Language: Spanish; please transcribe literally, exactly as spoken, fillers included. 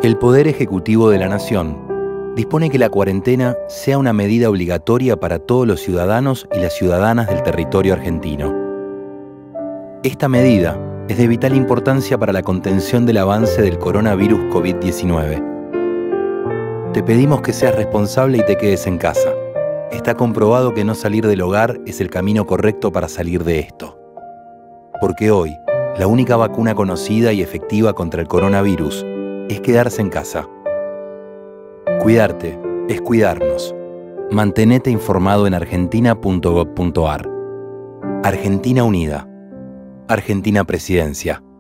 El Poder Ejecutivo de la Nación dispone que la cuarentena sea una medida obligatoria para todos los ciudadanos y las ciudadanas del territorio argentino. Esta medida es de vital importancia para la contención del avance del coronavirus COVID diecinueve. Te pedimos que seas responsable y te quedes en casa. Está comprobado que no salir del hogar es el camino correcto para salir de esto. Porque hoy, la única vacuna conocida y efectiva contra el coronavirus es quedarse en casa. Cuidarte es cuidarnos. Mantenete informado en argentina punto gov punto ar. Argentina Unida. Argentina Presidencia.